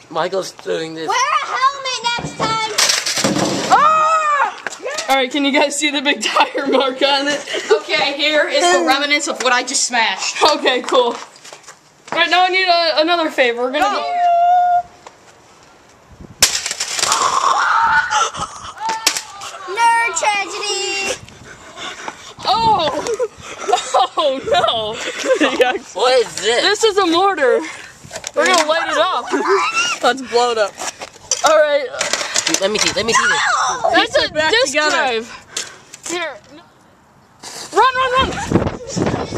Michael's doing this. Wear a helmet next time. Ah! Alright, can you guys see the big tire mark on it? Okay, here is the remnants of what I just smashed. Okay, cool. Alright, now I need another favor. We're gonna go. Nerd tragedy. Oh! Oh no! What is this? This is a mortar. We're gonna light it up. Let's blow it up. Alright. Let me see this. That's a disk drive. Here. Run!